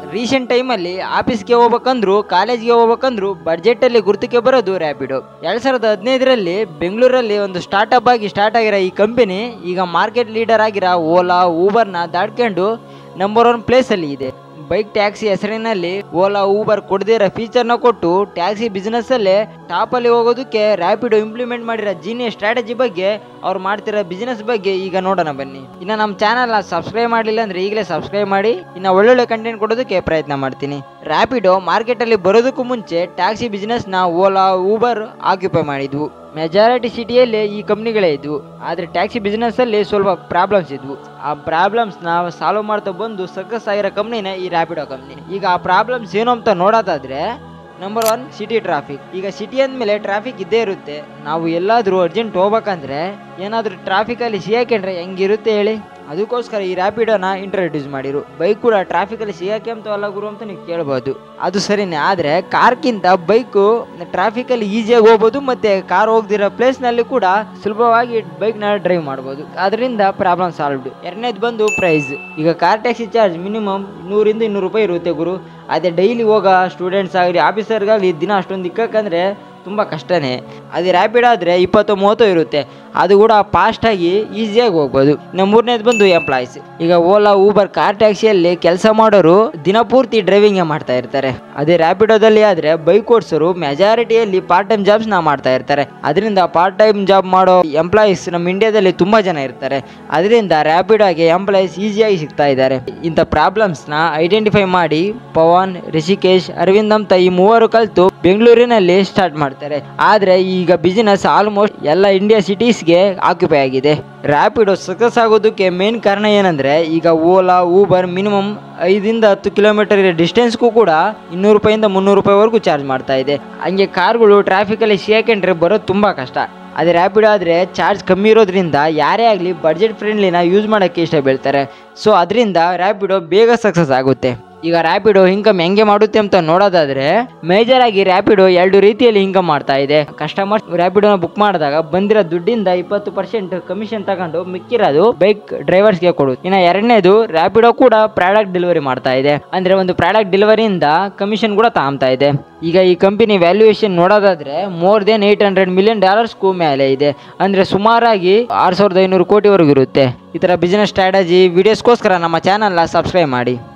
Recent ಟೈಮಲ್ಲಿ ಆಫೀಸ್ಗೆ ಹೋಗ್ಬೇಕಂದ್ರು ಕಾಲೇಜ್ಗೆ ಹೋಗ್ಬೇಕಂದ್ರು ಬಡ್ಜೆಟಲ್ಲಿ ಗುರುತಿಗೆ ಬರೋದು ರ್ಯಾಪಿಡೋ. 2015ರಲ್ಲಿ ಬೆಂಗಳೂರಲ್ಲಿ ಒಂದು ಸ್ಟಾರ್ಟಪ್ ಆಗಿ ಸ್ಟಾರ್ಟ್ ಆಗಿರೋ ಈ ಕಂಪನಿ ಈಗ ಮಾರ್ಕೆಟ್ ಲೀಡರ್ ಆಗಿರೋ ಓಲಾ ಊಬರ್ನ ದಾಟ್ಕೊಂಡು ನಂಬರ್ 1 ಪ್ಲೇಸಲ್ಲಿ ಇದೆ. ಬೈಕ್ ಟ್ಯಾಕ್ಸಿ ಹೆಸರಿನಲ್ಲಿ ಓಲಾ ಊಬರ್ ಕೊಡದಿರೋ ಫೀಚರ್ನ ಕೊಟ್ಟು ಟ್ಯಾಕ್ಸಿ ಬಿಸ್ನೆಸ್ ಅಲ್ಲೇ ಟಾಪ್ ಅಲ್ಲಿ ಹೋಗೋದಕ್ಕೆ ರ್ಯಾಪಿಡೋ ಇಂಪ್ಲಿಮೆಂಟ್ ಮಾಡಿರೋ ಜೀನಿಯಸ್ ಸ್ಟ್ರಾಟಜಿ ಬಗ್ಗೆ ಅವ್ರು ಮಾಡ್ತಿರೋ ಬಿಸ್ನೆಸ್ ಬಗ್ಗೆ ಈಗ ನೋಡೋಣ ಬನ್ನಿ. ಇನ್ನು ನಮ್ಮ ಚಾನಲ್ ಸಬ್ಸ್ಕ್ರೈಬ್ ಮಾಡಲಿಲ್ಲ ಅಂದ್ರೆ ಈಗಲೇ ಸಬ್ಸ್ಕ್ರೈಬ್ ಮಾಡಿ. ಇನ್ನು ಒಳ್ಳೊಳ್ಳೆ ಕಂಟೆಂಟ್ ಕೊಡೋದಕ್ಕೆ ಪ್ರಯತ್ನ ಮಾಡ್ತೀನಿ. ರ್ಯಾಪಿಡೋ ಮಾರ್ಕೆಟ್ ಅಲ್ಲಿ ಬರೋದಕ್ಕೂ ಮುಂಚೆ ಟ್ಯಾಕ್ಸಿ ಬಿಸ್ನೆಸ್ ನ ಓಲಾ ಊಬರ್ ಆಕ್ಯುಪೈ ಮಾಡಿದ್ವು. ಮೆಜಾರಿಟಿ ಸಿಟಿಯಲ್ಲಿ ಈ ಕಂಪ್ನಿಗಳೇ ಇದ್ವು. ಆದರೆ ಟ್ಯಾಕ್ಸಿ ಬಿಸ್ನೆಸ್ ಅಲ್ಲಿ ಸ್ವಲ್ಪ ಪ್ರಾಬ್ಲಮ್ಸ್ ಇದ್ವು. ಆ ಪ್ರಾಬ್ಲಮ್ಸ್ ನ ಸಾಲ್ವ್ ಮಾಡ್ತಾ ಬಂದು ಸಕ್ಸಸ್ ಆಗಿರೋ ಕಂಪ್ನಿನೇ ಈ ರ್ಯಾಪಿಡೋ ಕಂಪ್ನಿ. ಈಗ ಆ ಪ್ರಾಬ್ಲಮ್ಸ್ ಏನು ಅಂತ ನೋಡೋದಾದ್ರೆ, ನಂಬರ್ 1 ಸಿಟಿ ಟ್ರಾಫಿಕ್. ಈಗ ಸಿಟಿ ಅಂದಮೇಲೆ ಟ್ರಾಫಿಕ್ ಇದ್ದೇ ಇರುತ್ತೆ. ನಾವು ಎಲ್ಲಾದರೂ ಅರ್ಜೆಂಟ್ ಹೋಗ್ಬೇಕಂದ್ರೆ ಏನಾದರೂ ಟ್ರಾಫಿಕಲ್ಲಿ ಸಿಗಾಕೊಂಡ್ರೆ ಹೆಂಗಿರುತ್ತೆ ಹೇಳಿ. ಅದಕ್ಕೋಸ್ಕರ ಈ ರ್ಯಾಪಿಡೋನ ಇಂಟ್ರೊಡ್ಯೂಸ್ ಮಾಡಿರು. ಬೈಕ್ ಕೂಡ ಟ್ರಾಫಿಕಲ್ಲಿ ಸಿಗಾಕೆಂತವಲ್ಲ ಗುರು ಅಂತ ನೀವು ಕೇಳ್ಬೋದು. ಅದು ಸರಿನೇ, ಆದರೆ ಕಾರ್ಗಿಂತ ಬೈಕು ಟ್ರಾಫಿಕಲ್ಲಿ ಈಸಿಯಾಗಿ ಹೋಗ್ಬೋದು, ಮತ್ತೆ ಕಾರ್ ಹೋಗ್ದಿರೋ ಪ್ಲೇಸ್ನಲ್ಲಿ ಕೂಡ ಸುಲಭವಾಗಿ ಬೈಕ್ನ ಡ್ರೈವ್ ಮಾಡ್ಬೋದು. ಅದರಿಂದ ಪ್ರಾಬ್ಲಮ್ ಸಾಲ್ವ್ಡ್. ಎರಡನೇದು ಬಂದು ಪ್ರೈಸ್. ಈಗ ಕಾರ್ ಟ್ಯಾಕ್ಸಿ ಚಾರ್ಜ್ ಮಿನಿಮಮ್ 100 ರಿಂದ 200 ರೂಪಾಯಿ ಇರುತ್ತೆ ಗುರು. ಅದೇ ಡೈಲಿ ಹೋಗೋ ಸ್ಟೂಡೆಂಟ್ಸ್ ಆಗಲಿ ಆಫೀಸರ್ಗಾಗಲಿ ದಿನ ಅಷ್ಟೊಂದು ಇಕ್ಕಕ್ಕಂದ್ರೆ ತುಂಬ ಕಷ್ಟನೇ. ಅದೇ ರ್ಯಾಪಿಡೋ ಆದರೆ 20-30 ಇರುತ್ತೆ. ಅದು ಕೂಡ ಫಾಸ್ಟಾಗಿ ಈಸಿಯಾಗಿ ಹೋಗ್ಬೋದು. ಇನ್ನು ಮೂರನೇದು ಬಂದು ಎಂಪ್ಲಾಯೀಸ್. ಈಗ ಓಲಾ ಊಬರ್ ಕಾರ್ ಟ್ಯಾಕ್ಸಿಯಲ್ಲಿ ಕೆಲಸ ಮಾಡೋರು ದಿನಪೂರ್ತಿ ಡ್ರೈವಿಂಗ್ ಮಾಡ್ತಾ ಇರ್ತಾರೆ. ಅದೇ ರ್ಯಾಪಿಡೋದಲ್ಲಿ ಆದರೆ ಬೈಕ್ ಓಡಿಸೋರು ಮೆಜಾರಿಟಿಯಲ್ಲಿ ಪಾರ್ಟ್ ಟೈಮ್ ಜಾಬ್ಸ್ನ ಮಾಡ್ತಾ ಇರ್ತಾರೆ. ಅದರಿಂದ ಪಾರ್ಟ್ ಟೈಮ್ ಜಾಬ್ ಮಾಡೋ ಎಂಪ್ಲಾಯೀಸ್ ನಮ್ಮ ಇಂಡಿಯಾದಲ್ಲಿ ತುಂಬ ಜನ ಇರ್ತಾರೆ. ಅದರಿಂದ ರ್ಯಾಪಿಡೋಗೆ ಎಂಪ್ಲಾಯೀಸ್ ಈಸಿಯಾಗಿ ಸಿಗ್ತಾ ಇದ್ದಾರೆ. ಇಂಥ ಪ್ರಾಬ್ಲಮ್ಸ್ನ ಐಡೆಂಟಿಫೈ ಮಾಡಿ ಪವನ್, ರಿಷಿಕೇಶ್, ಅರವಿಂದ್ ಅಂತ ಈ ಮೂವರು ಕಲಿತು ಬೆಂಗಳೂರಿನಲ್ಲಿ ಸ್ಟಾರ್ಟ್ ಮಾಡ್ತಾರೆ. ಆದರೆ ಈಗ ಬಿಸಿನೆಸ್ ಆಲ್ಮೋಸ್ಟ್ ಎಲ್ಲ ಇಂಡಿಯಾ ಸಿಟೀಸ್ಗೆ ಆಕ್ಯುಪೈ ಆಗಿದೆ. ರ್ಯಾಪಿಡೋ ಸಕ್ಸಸ್ ಆಗೋದಕ್ಕೆ ಮೇನ್ ಕಾರಣ ಏನಂದ್ರೆ, ಈಗ ಓಲಾ ಊಬರ್ ಮಿನಿಮಮ್ 5 ರಿಂದ 10 ಕಿಲೋಮೀಟರ್ ಇರೋ ಡಿಸ್ಟೆನ್ಸ್ಗೂ ಕೂಡ 200 ರೂಪಾಯಿಂದ 300 ರೂಪಾಯಿವರೆಗೂ ಚಾರ್ಜ್ ಮಾಡ್ತಾ ಇದೆ. ಹಂಗೆ ಕಾರ್ಗಳು ಟ್ರಾಫಿಕಲ್ಲಿ ಸಿಗಾಕೊಂಡ್ರೆ ಬರೋದು ತುಂಬ ಕಷ್ಟ. ಅದೇ ರ್ಯಾಪಿಡೋ ಆದರೆ ಚಾರ್ಜ್ ಕಮ್ಮಿ ಇರೋದ್ರಿಂದ ಯಾರೇ ಆಗಲಿ ಬಡ್ಜೆಟ್ ಫ್ರೆಂಡ್ಲಿನ ಯೂಸ್ ಮಾಡೋಕ್ಕೆ ಇಷ್ಟ ಬೀಳ್ತಾರೆ. ಸೊ ಅದರಿಂದ ರ್ಯಾಪಿಡೋ ಬೇಗ ಸಕ್ಸಸ್ ಆಗುತ್ತೆ. ಈಗ ರ್ಯಾಪಿಡೋ ಇನ್ಕಮ್ ಹೆಂಗೆ ಮಾಡುತ್ತೆ ಅಂತ ನೋಡೋದಾದ್ರೆ, ಮೇಜರ್ ಆಗಿ ರ್ಯಾಪಿಡೋ 2 ರೀತಿಯಲ್ಲಿ ಇನ್ಕಮ್ ಮಾಡ್ತಾ ಇದೆ. ಕಸ್ಟಮರ್ಸ್ ರ್ಯಾಪಿಡೋನ ಬುಕ್ ಮಾಡಿದಾಗ ಬಂದಿರೋ ದುಡ್ಡಿಂದ 20% ಕಮಿಷನ್ ತಗೊಂಡು ಮಿಕ್ಕಿರೋದು ಬೈಕ್ ಡ್ರೈವರ್ಸ್ಗೆ ಕೊಡುತ್ತೆ. ಇನ್ನು ಎರಡನೇದು, ರ್ಯಾಪಿಡೋ ಕೂಡ ಪ್ರಾಡಕ್ಟ್ ಡೆಲಿವರಿ ಮಾಡ್ತಾ ಇದೆ. ಅಂದ್ರೆ ಒಂದು ಪ್ರಾಡಕ್ಟ್ ಡೆಲಿವರಿಯಿಂದ ಕಮಿಷನ್ ಕೂಡ ತಗೊಂತಾ ಇದೆ. ಈಗ ಈ ಕಂಪನಿ ವ್ಯಾಲ್ಯೂಯೇಷನ್ ನೋಡೋದಾದ್ರೆ ಮೋರ್ ದೆನ್ $800 ಮಿಲಿಯನ್ ಮೇಲೆ ಇದೆ. ಅಂದ್ರೆ ಸುಮಾರಾಗಿ 6500 ಕೋಟಿವರೆಗೂ ಇರುತ್ತೆ. ಈ ತರ ಬಿಸಿನೆಸ್ ಸ್ಟ್ರಾಟಜಿ ವಿಡಿಯೋಸ್ಗೋಸ್ಕರ ನಮ್ಮ ಚಾನಲ್ನ ಸಬ್ಸ್ಕ್ರೈಬ್ ಮಾಡಿ.